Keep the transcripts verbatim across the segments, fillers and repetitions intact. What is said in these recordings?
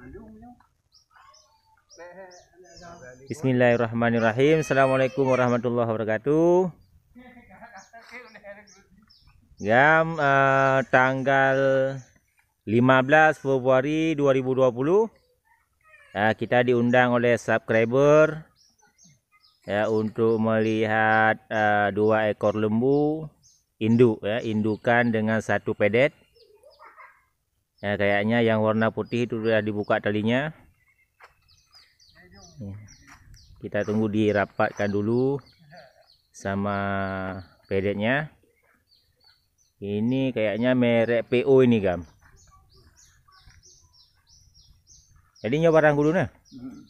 Bismillahirrahmanirrahim. Assalamualaikum warahmatullahi wabarakatuh. Jam uh, tanggal lima belas Februari dua ribu dua puluh. Uh, kita diundang oleh subscriber ya untuk melihat uh, dua ekor lembu induk ya, indukan dengan satu pedet. Ya, kayaknya yang warna putih itu sudah dibuka talinya. Kita tunggu dirapatkan dulu sama pedetnya. Ini kayaknya merek P O ini, Gam. Jadi nyoba barang dulu nah.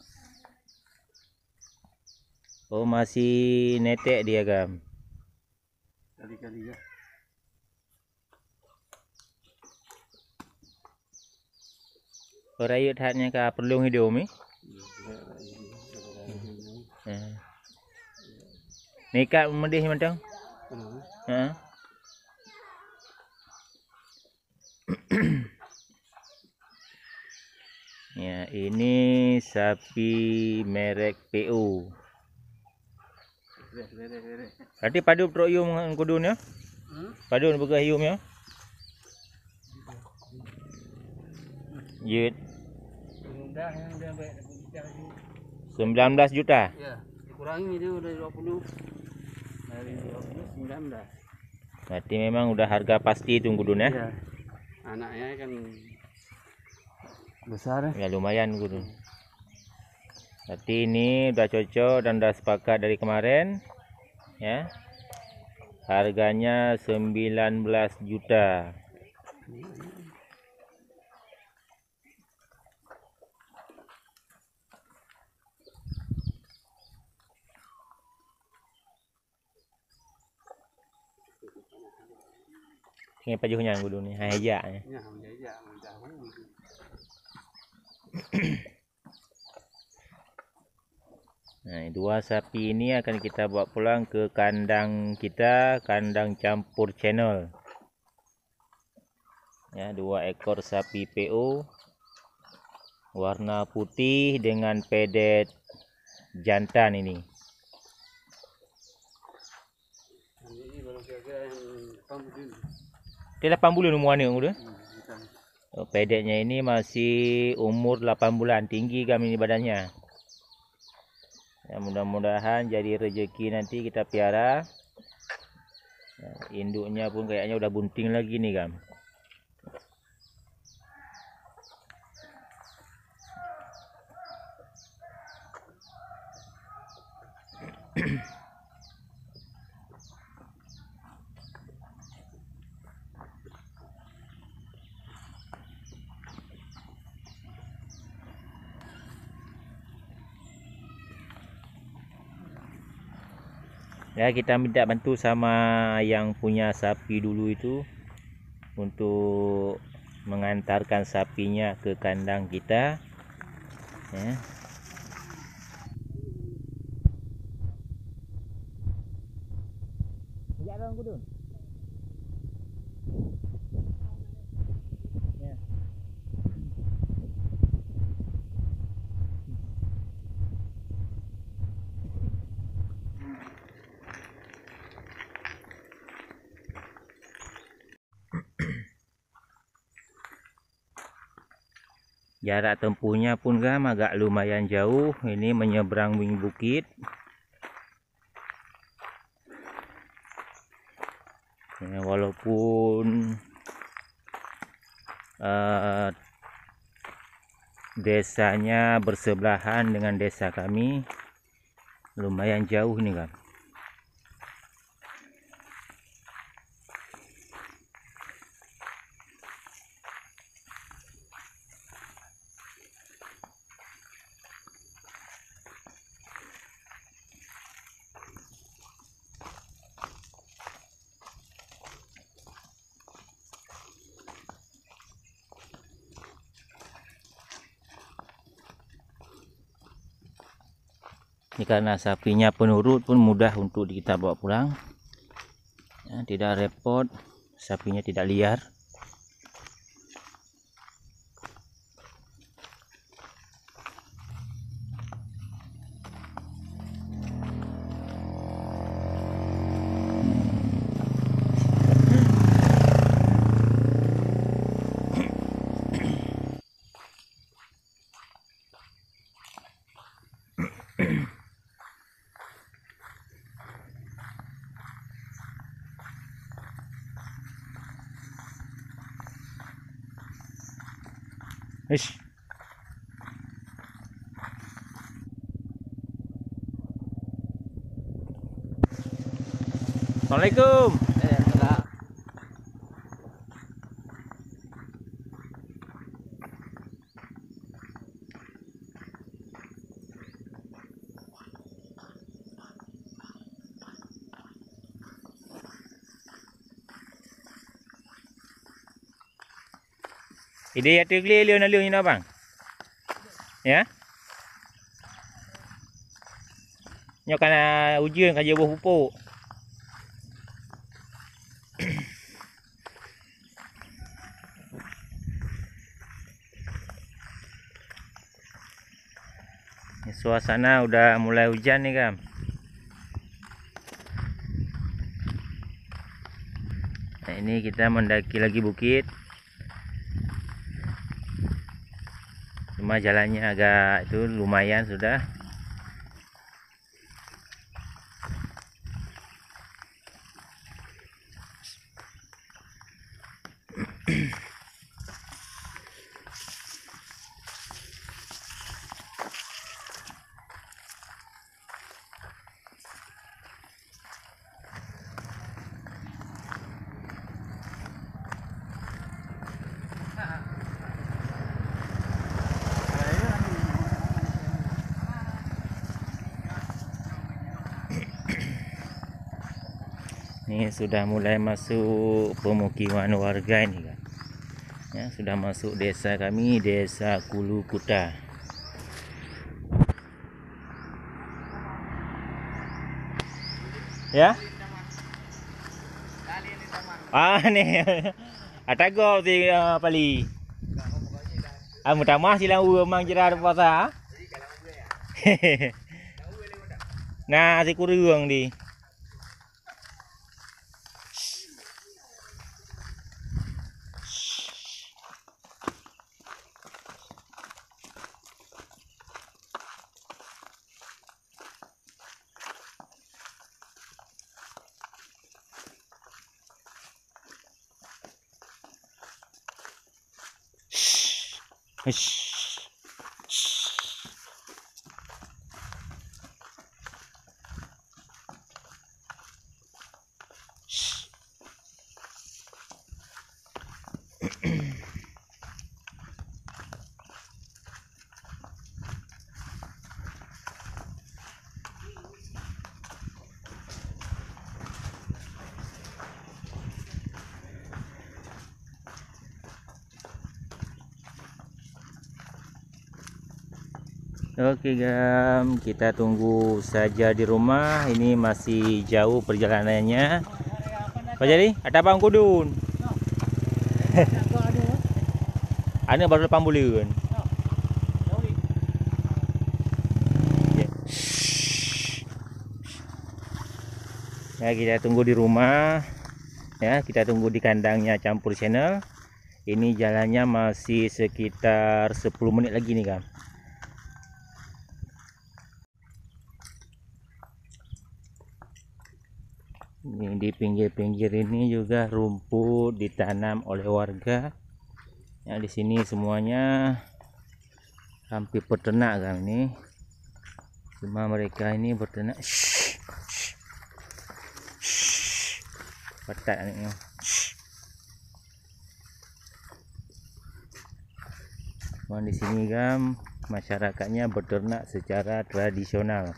Oh, masih netek dia, Gam. Kali-kali ya. Perayut hatnya ke perlu hidup ni. Nekat medih macam. Ha. Ya, ini sapi merek P O. Tadi padu truk yum kudun ya? Hmm? Padu bergah yum ya? Yut. sembilan belas juta. Ya, dikurangi itu udah dua puluh. Dari dua puluh sembilan belas. Berarti memang udah harga pasti itu kudun ya? Iya. Anaknya kan besar ya, lumayan kudun. Berarti ini udah cocok dan udah sepakat dari kemarin ya. Harganya sembilan belas juta. Ini pajuhnya kudun ni, hajak ni. Ya, hajak, hajak. Nah, dua sapi ini akan kita bawa pulang ke kandang kita, kandang campur channel. Ya, dua ekor sapi P O warna putih dengan pedet jantan ini. Ini baru kira-kira yang delapan bulan. Dia delapan bulan umurnya udah. Oh, pedetnya ini masih umur delapan bulan, tinggi kami ini badannya. Ya, mudah-mudahan jadi rezeki nanti kita piara. Ya, induknya pun kayaknya udah bunting lagi nih, Gam. Ya, kita minta bantu sama yang punya sapi dulu itu untuk mengantarkan sapinya ke kandang kita. Ya. Jarang kudun. Ya. Jarak tempuhnya pun kan agak lumayan jauh. Ini menyeberang wing bukit. Ya, walaupun uh, desanya bersebelahan dengan desa kami, lumayan jauh nih, kan. Ini karena sapinya penurut pun mudah untuk kita bawa pulang. Ya, tidak repot, sapinya tidak liar. Ish. Assalamualaikum. Eh, tak. Ide ya tegli leo na leo ni bang. Ya. Nyo kana ujian kerja buah pupuk. Ni suasana udah mulai hujan nih, Kam. Nah, ini kita mendaki lagi bukit. Cuma jalannya agak itu lumayan sudah. Ini sudah mulai masuk pemukiman warga ini, kan. Ya, sudah masuk desa kami, Desa Kulu Kuta. Ya? Ah, ni. Atago ti uh, pali. Ah, mutamah silang u mang jerar puasa. Nah, si kurung di. Ish. Oke, Gam, kita tunggu saja di rumah. Ini masih jauh perjalanannya. Apa jadi? Ada bang kudun. Ana baru delapan bulan. Ya, kita tunggu di rumah. Ya, kita tunggu di kandangnya Campur Channel. Ini jalannya masih sekitar sepuluh menit lagi nih, Gam. Ini di pinggir-pinggir ini juga rumput ditanam oleh warga. Ya, di sini semuanya hampir peternak, kan, ini. Cuma mereka ini berternak. Petak ni. Cuma di sini, Gam, masyarakatnya berternak secara tradisional.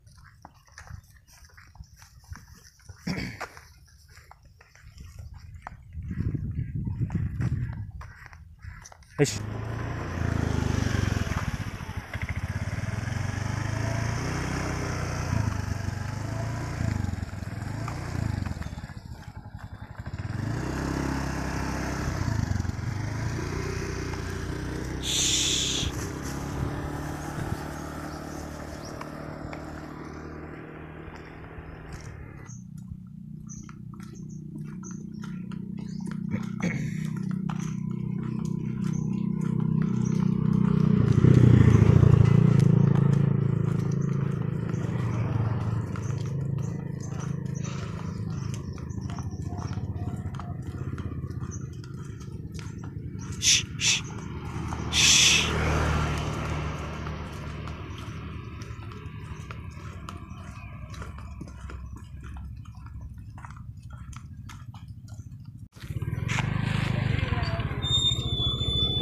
Ish.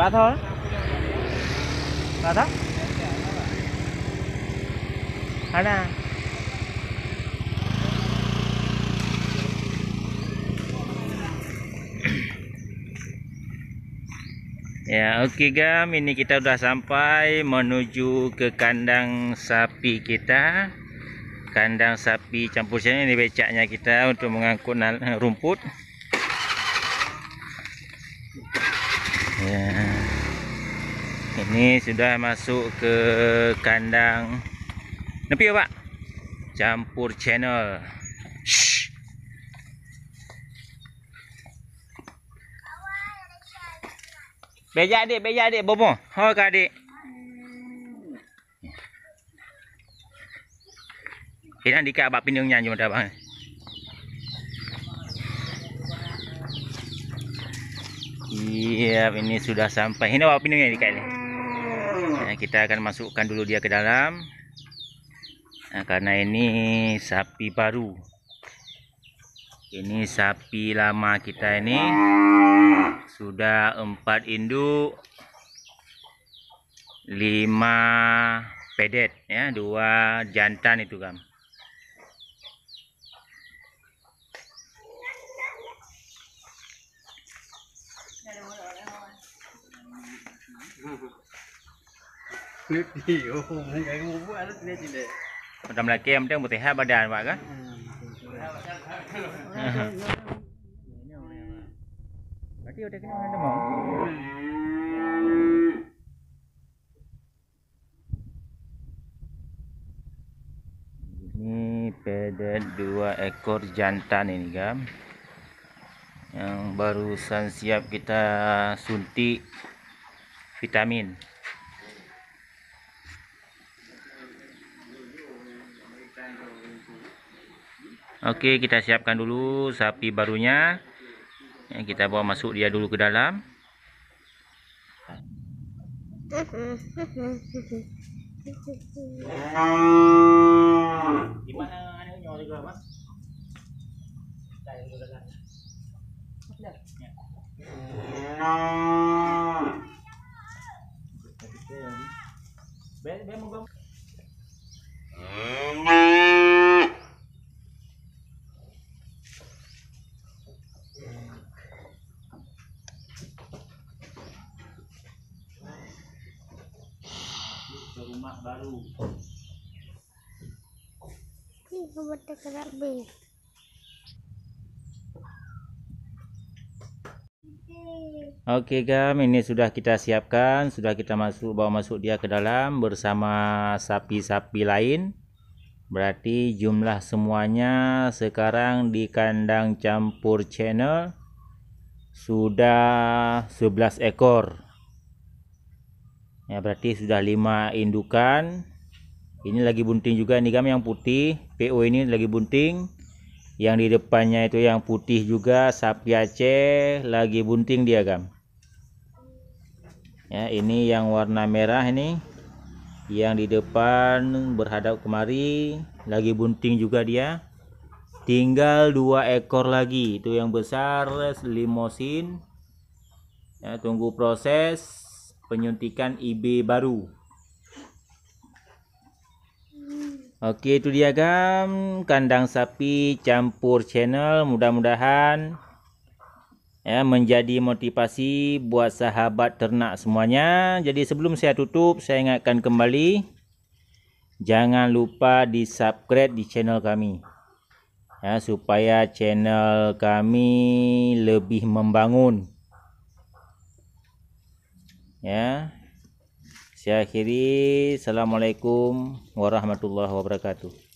Ba thôi. Ba thôi. Ada. Ya, oke gam, ini kita udah sampai menuju ke kandang sapi kita. Kandang sapi campur channel, ini becaknya kita untuk mengangkut rumput. Ya. Ini sudah masuk ke kandang nepi ya, Pak? Campur channel. Shh. Beja adik, beja adik, bobo. Ho ka adik. Kita dikak abak pindungnya cuma dah bang. Iya, ini sudah sampai. Ini abak pindungnya dikak ini. Nah, kita akan masukkan dulu dia ke dalam. Nah, karena ini sapi baru. Ini sapi lama kita ini. Sudah empat induk, lima pedet, ya, dua jantan itu kan. Macam laki yang penting putih badan pak kan. Berarti udah kena ada mau. Ini pedet dua ekor jantan ini gam, yang barusan siap kita suntik vitamin. Oke, kita siapkan dulu sapi barunya. Ya, kita bawa masuk dia dulu ke dalam. Gimana anaknya juga, Mas? Rumah baru. Ini buat dekat B. Oke gam, ini sudah kita siapkan, sudah kita masuk bawa masuk dia ke dalam bersama sapi-sapi lain. Berarti jumlah semuanya sekarang di kandang campur channel sudah sebelas ekor. Ya, berarti sudah lima indukan. Ini lagi bunting juga nih gam, yang putih P O ini lagi bunting. Yang di depannya itu yang putih juga sapi Aceh lagi bunting dia gam. Ya, ini yang warna merah ini. Yang di depan berhadap kemari lagi bunting juga dia. Tinggal dua ekor lagi, itu yang besar limosin. Ya, tunggu proses penyuntikan I B baru. Oke, itu dia gam, kandang sapi campur channel. Mudah-mudahan ya menjadi motivasi buat sahabat ternak semuanya. Jadi sebelum saya tutup, saya ingatkan kembali, jangan lupa di subscribe di channel kami ya, supaya channel kami lebih membangun. Ya, saya akhiri. Assalamualaikum warahmatullahi wabarakatuh.